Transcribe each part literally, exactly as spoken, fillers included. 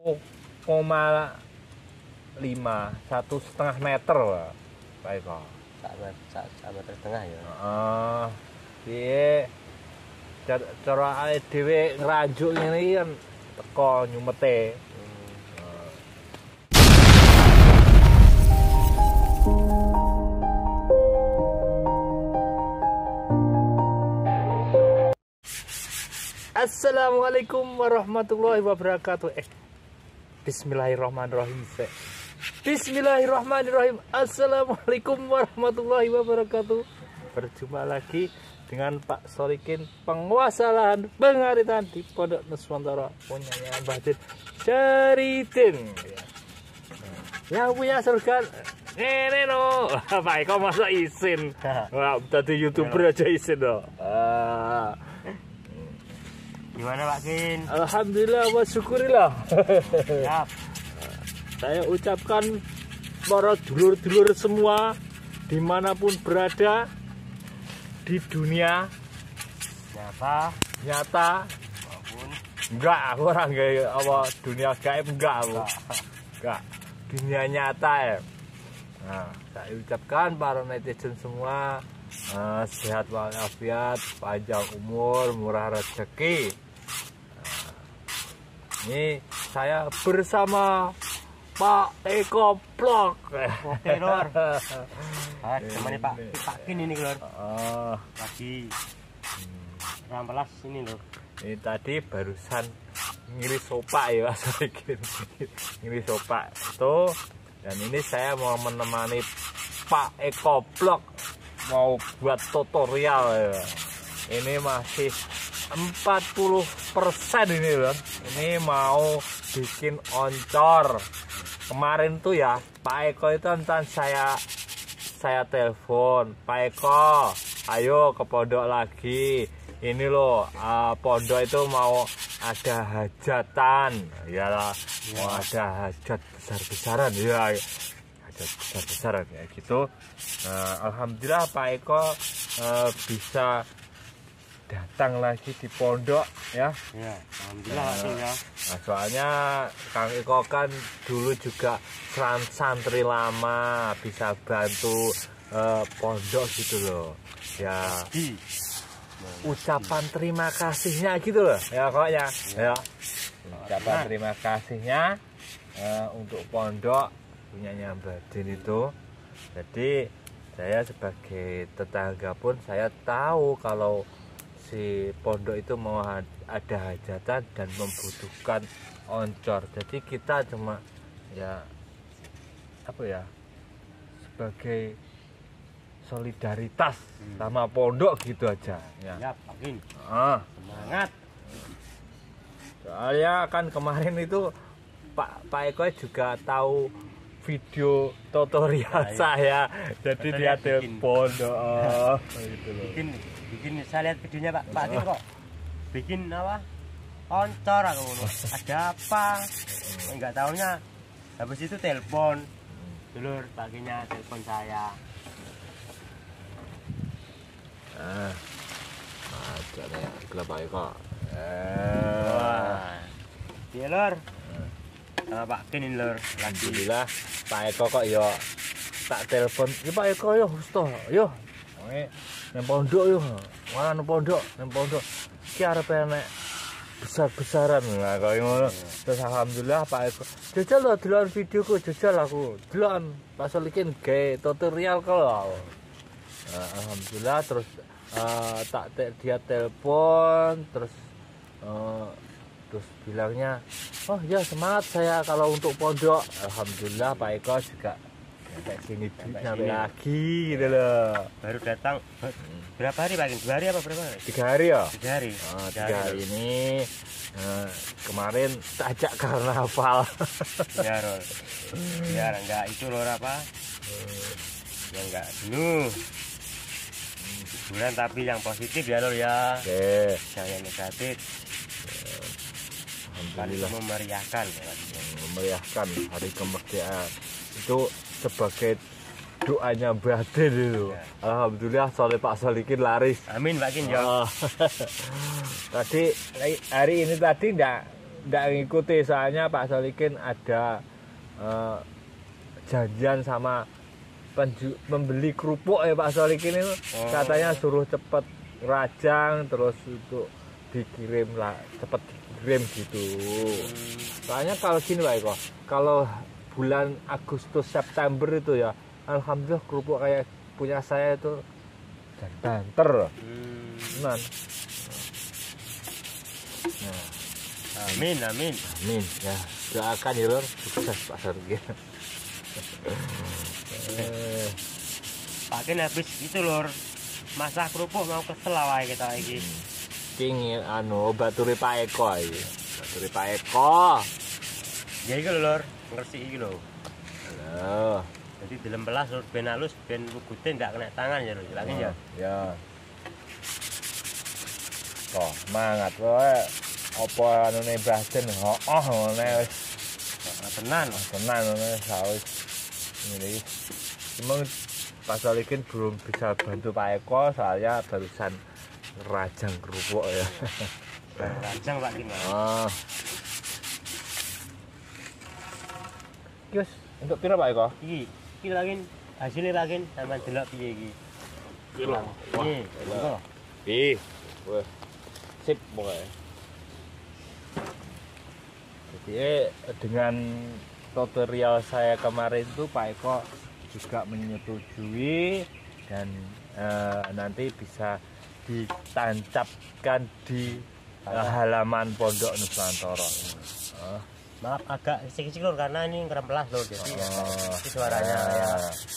koma lima satu setengah meter lah Pak Eko. Sak meter setengah ya. Heeh. Piye cara awake dhewe ngranjuk ngene iki kan teko nyumete. Assalamualaikum warahmatullahi wabarakatuh. Eh, Bismillahirrahmanirrahim. Bismillahirrahmanirrahim. Assalamualaikum warahmatullahi wabarakatuh. Berjumpa lagi dengan Pak Solikin, penguasa lahan pengaritan di Pondok Nuswantara, punyanya Mbah Din Syaritin. Yang punya surga ini no. Pak Eko masa izin. Wah, tadi YouTuber aja izin loh. Ah. Gimana Pak Kin? Alhamdulillah wa syukurillah. Siap. Saya ucapkan para dulur-dulur semua dimanapun berada di dunia Nyata nyata maupun enggak, aku orang kayak apa dunia gaib enggak aku. Enggak, dunia nyata ya. Nah, saya ucapkan para netizen semua uh, sehat walafiat, panjang umur, murah rezeki. Ini saya bersama Pak Eko Vlog. oke lor. Ah, temani Pak Pak Kin ini lor. Oh, Lagi rampelas ini lor. ini tadi barusan ngiris sopak ya Mas Solikin. Ngiris sopak itu, dan ini saya mau menemani Pak Eko Vlog mau buat tutorial ya. Ini masih empat puluh persen ini loh. Ini mau bikin oncor. Kemarin tuh ya Pak Eko itu enten saya saya telepon, Pak Eko ayo ke pondok lagi. Ini loh uh, pondok itu mau ada hajatan. Iyalah, ya, mau ada hajat besar-besaran ya. Hajat besar-besaran ya gitu. Uh, Alhamdulillah Pak Eko uh, bisa datang lagi di pondok ya. Ya, alhamdulillah Pak Kin ya. Nah, soalnya Kang Eko kan dulu juga santri lama, bisa bantu uh, pondok gitu loh. Ya, Di. ucapan terima kasihnya gitu loh. Ya pokoknya ya. Ucapan terima kasihnya uh, untuk pondok punyanya Mbah Din itu. Jadi saya sebagai tetangga pun saya tahu kalau si pondok itu mau ada hajatan dan membutuhkan oncor. Jadi kita cuma ya apa ya, sebagai solidaritas hmm. sama pondok gitu aja ya. Ya Pak Kin. Ah, Semangat. soalnya kan kemarin itu Pak Pak Eko juga tahu video tutorial ya, saya, jadi dia telepon oh, gitu loh. Bikin bikin saya lihat videonya Pak Pak Kin kok. Bikin apa? Oncor aku. Ada apa? Enggak tahunya habis itu telepon. Dulur Pak Kinnya telepon saya. Ah. Aja nih, gila Pak Eko. Eh. Wah. Iya lor. Sama Pak Kin ini lor. Alhamdulillah Pak Eko kok yo tak telepon. Ya Pak Eko yo Gusto, yo. Oke, nang pondok yo. Wah, nang pondok, nang pondok. Ki arep enek besar-besaran lah kok ngono. Terus alhamdulillah Pak Eko. Jajal lho delok videoku, jajal aku. Delok Pak Solikin gawe tutorial kalau. Nah, alhamdulillah terus uh, tak te dia telepon terus uh, terus bilangnya, oh ya semangat saya kalau untuk pondok. Alhamdulillah Pak Eko juga sampai sini sampai lagi gitu loh. Baru datang berapa hari Pak Kin? Dua hari apa berapa hari? Tiga hari ya? Tiga hari. Oh, tiga hari ini uh, kemarin tak ajak karnaval. Ya Rol. Biar enggak itu lor apa? Ya enggak jenuh. Hiburan tapi yang positif ya lor ya. Oke. Jangan negatif. Alhamdulillah memeriahkan, memeriahkan hari kemerdekaan itu sebagai doanya Mbah Din itu. Ya. Alhamdulillah soleh Pak Solikin laris. Amin Pak Kin ya. Oh. Tadi hari ini tadi enggak nggak ngikuti, soalnya Pak Solikin ada uh, janjian sama penju, pembeli kerupuk ya Pak Solikin itu. Oh. Katanya suruh cepet rajang terus untuk dikirim lah, cepet dikirim gitu. Hmm. Soalnya kalau gini Pak Eko, kalau bulan Agustus September itu ya, alhamdulillah kerupuk kayak punya saya itu dan banter. Hmm. Nah. Nah. Amin, amin. Amin. Ya, doakan ya Lur, sukses Pak Solikin. eh. Pakai habis itu Lur, masak kerupuk mau kesel awake kita iki. King anu baturi Pak Eko iki. Baturi Pak Eko. Ya iki lho Lur, ngresiki iki lho. Halo. Jadi dilembelas Lur ben halus ben lugute ndak kena tangan ya Lur. Lagi ya. Ya. Kok semangat wae. Apa anune Mbah Den hooh ngene wis. Tenan, tenan ngene saus. Ini cuma Pak Solikin belum bisa bantu Pak Eko soalnya barusan rajang kerupuk ya. Rajang Pak Kim. Oh. Kios untuk pira Pak Eko? Iki, iki lagi hasilnya lagi sama delok piye iki. Kilo. Piye? Engko. Piye? Wah. Sip pokoknya. Jadi eh, dengan tutorial saya kemarin itu Pak Eko juga menyetujui dan eh, nanti bisa ditancapkan di uh, halaman Pondok Nusantara. Oh. Maaf agak sikit-sikit Lur karena ini ngeremplas Lur jadi oh. Itu suaranya ah. Ya.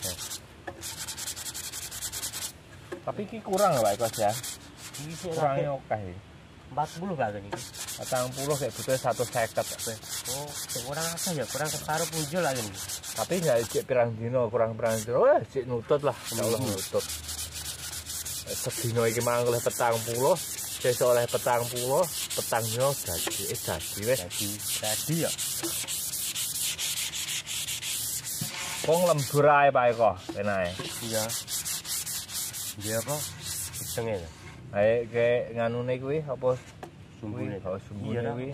Tapi ini kurang Pak Eko ya. Ini kurangnya oke. empat puluh Pak ini. empat puluh kayak butuh satu seket. Oh, kurang apa ya? Kurang separuh punjul lagi nih. Tapi nggak cek pirang dino, kurang pirang dino. Wah, cek nutut lah. Insyaallah nutut. Sedino iki mang oleh petang puluh, sesuk oleh petang puluh, petangnya dadi eh dadi wis dadi dadi ya. Kong lembur ae Pak Eko, penae. Iya. Iya apa? Isenge. Ae ke nganune kuwi apa sumbune? Oh, sumbune kuwi.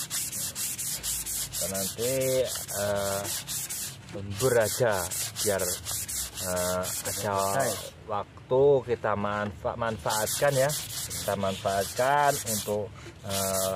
Nanti uh, lembur aja biar uh, ada waktu kita manfa manfaatkan ya. Kita manfaatkan untuk uh,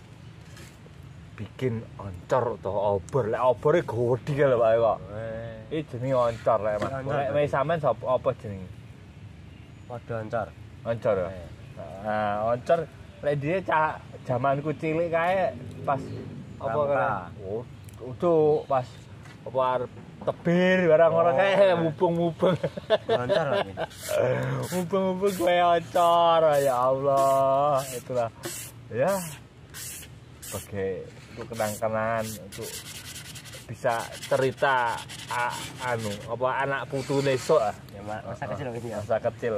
bikin oncor atau obor. Lek obore gede lho Pak Eko. Iki jenenge oncor lek Mas. Lek sampean sapa apa jenenge? Padha oncor. Oncor ya. Nah, oncor lek dia cah jamanku cilik kae pas apa kan? Oh, itu pas apa arep tebir barang orang kae mubung-mubung. Oncor lagi. Mubung-mubung gue oncor ya Allah. Itulah ya sebagai untuk kenang-kenangan untuk bisa cerita a, anu apa anak putu nesok ya masa kecil gitu ya. Masa kecil.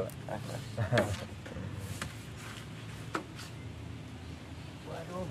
Waduh.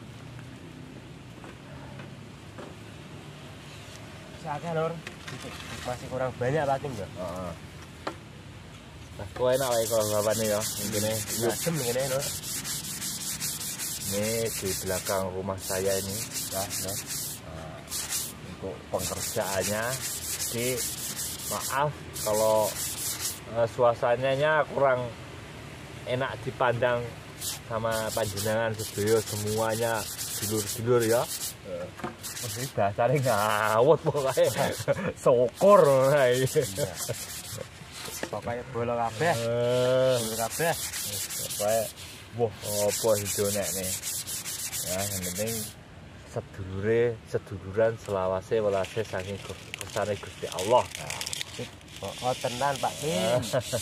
Sakit Lur. Masih kurang banyak lagi enggak? Heeh. Nah, kowe enak wae kalau bapakne ya, ngene. Adem ngene Lur. Ini di belakang rumah saya ini ya, ya. Nah, untuk pengerjaannya jadi maaf kalau uh, suasananya kurang enak dipandang sama panjenengan sedaya semuanya dulur-dulur ya. Uh, ini dasarnya ngawut pokoknya syukur nah, iya. Pokoknya bola kabeh uh, bola kabeh pokoknya wah apa hidupnya nih ya yang penting sedulure seduluran selawase welase saking kersane Gusti Allah. Oh tenan Pak Kim.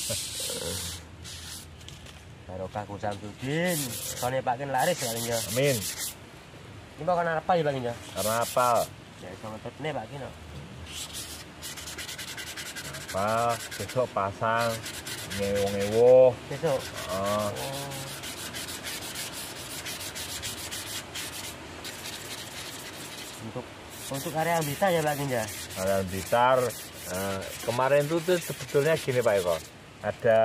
Barokah Gus Samsudin. Sone Pak Kim laris ya ning. Amin. Ini mau karena apa ya Pak Kim ya? Karena apa? Ya sama tetne Pak Kim. Apa besok pasang ngewo-ngewo. Besok. Oh. Untuk untuk area Blitar ya Pak Kim ya? Area Blitar uh, kemarin tuh, tuh sebetulnya gini Pak Eko. Ada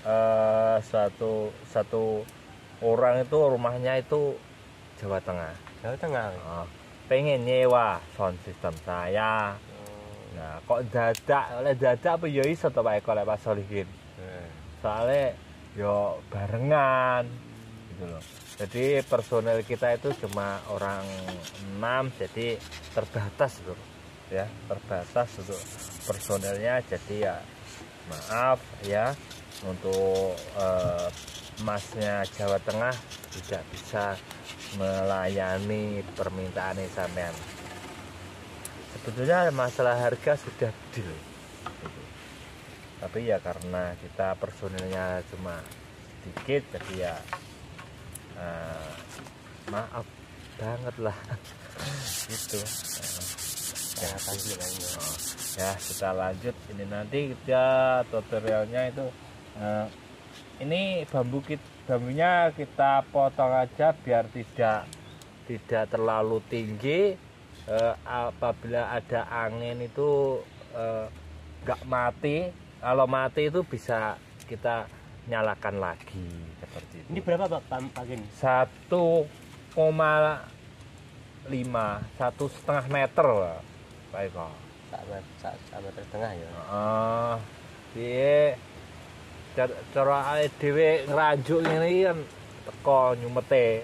uh, satu satu orang itu rumahnya itu Jawa Tengah. Jawa Tengah. Uh, pengen nyewa sound system saya. Nah, kok dadak, oleh dadak apa ya iso to Pak Eko lek Pak Solihin. Soalnya yo barengan gitu loh. Jadi personel kita itu cuma orang enam, jadi terbatas loh. Ya, terbatas untuk personelnya, jadi ya maaf ya untuk eh, masnya Jawa Tengah tidak bisa melayani permintaan sampean. Sebetulnya masalah harga sudah deal gitu. Tapi ya karena kita personilnya cuma sedikit, jadi ya uh, maaf banget lah gitu. Uh, ya, uh, ya kita lanjut. Ini nanti kita tutorialnya itu uh, ini bambu kita, bambunya kita potong aja biar tidak tidak terlalu tinggi. Uh, apabila ada angin itu nggak uh, mati. Kalau mati itu bisa kita nyalakan lagi seperti itu. Ini berapa Pak Pak Gin? Satu koma lima, satu setengah meter lah, Pak Eko. Satu meter setengah ya. Uh, Dia cara dhewe ngerajuk ini kan teko nyumete.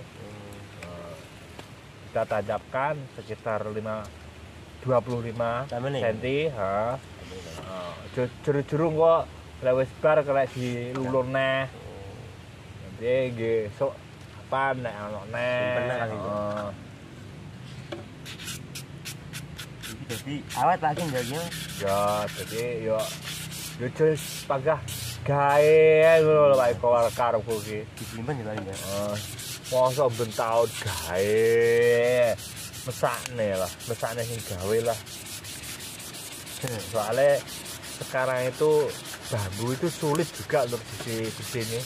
Kita tancapkan sekitar dua puluh lima sentimeter, ha. Juru-juru kok lewis bar kena dilulur neh. Nanti nggih sok apa nek ana neh. Jadi awet lagi njagine. Ya, jadi yo yo jus pagah gawe ngono lho Pak Eko karepku iki. Disimpen ya paling ya. Masa bentaun gawe mesakne lah, mesakne sing gawe lah. Soalnya sekarang itu bambu itu sulit juga untuk di, di sini.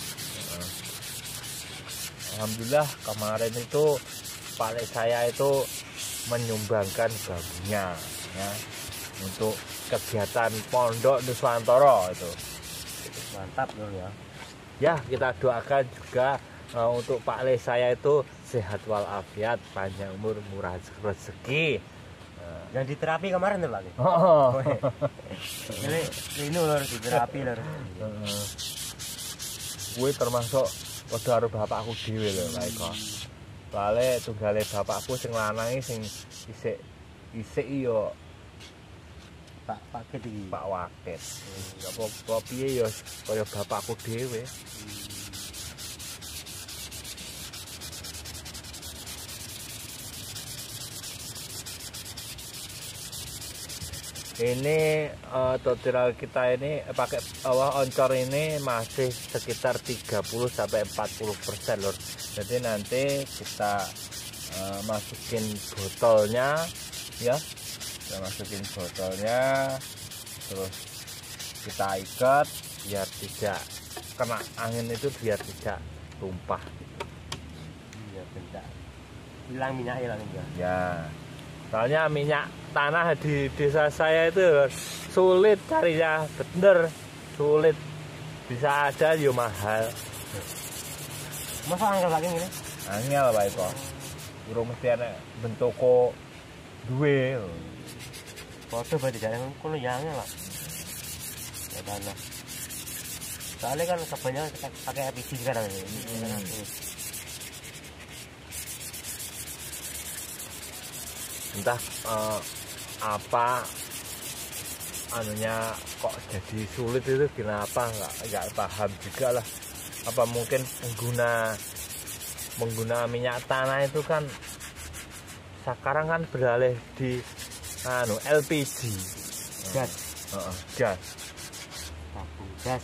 Alhamdulillah kemarin itu Pak Lek saya itu menyumbangkan bambunya ya untuk kegiatan Pondok Nuswantara itu. Mantap loh ya. Ya, kita doakan juga Uh, untuk Pak Le saya itu sehat walafiat, panjang umur, murah rezeki. Uh. Yang diterapi kemarin tuh Pak. Oh. Ini ini lor diterapi lor. Gue termasuk padha karo bapakku dhewe lho Pak Eko. Soale tunggale bapakku sing lanang sing isik isik yo Pak Paket iki. Pak Waket. Ya apa piye yo kaya bapakku dhewe. Ini uh, tutorial kita ini eh, pakai bawah oncor ini masih sekitar tiga puluh sampai empat puluh persen lor. Jadi nanti kita uh, masukin botolnya ya. Kita masukin botolnya terus kita ikat biar tidak kena angin itu, biar tidak tumpah gitu. Iya benar. Hilang minyaknya lah enggak. Ya. Soalnya minyak tanah di desa saya itu sulit carinya, bener sulit, bisa ada yo mahal. Masa angel lagi ini? Angel Pak Eko. Urung mesti ana bentoko duwe. Foto berarti jarang kono ya angel lah. Ya tanah. Soalnya kan kebanyakan pakai L P G sekarang ini. Hmm. Entah uh, apa anunya kok jadi sulit itu kenapa, nggak nggak paham juga lah. Apa mungkin pengguna pengguna minyak tanah itu kan sekarang kan beralih di anu L P G gas uh, uh, gas gas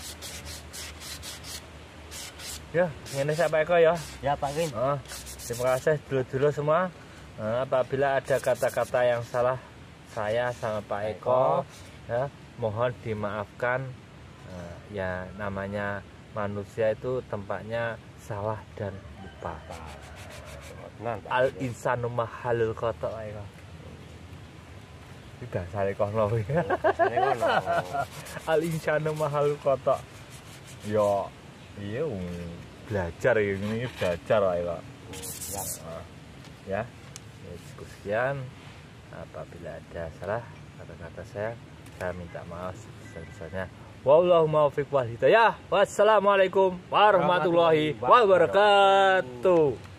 ya. Ini siapa Eko ya ya Pak Win. uh, terima kasih dulu-dulu semua. Nah, apabila ada kata-kata yang salah saya sama Pak Eko, ya, mohon dimaafkan. Nah, ya namanya manusia itu tempatnya salah dan lupa. Al insanu mahalul khata Eko. Tidak sare kono. Al insanu mahalul khata. Yo, iya belajar ini belajar Eko. Ya. Ya, ya cukup sekian. Apabila ada salah kata-kata saya, saya minta maaf sebesar-besarnya. Wallahu muwaffiq wal hidayah. Wassalamualaikum warahmatullahi wabarakatuh.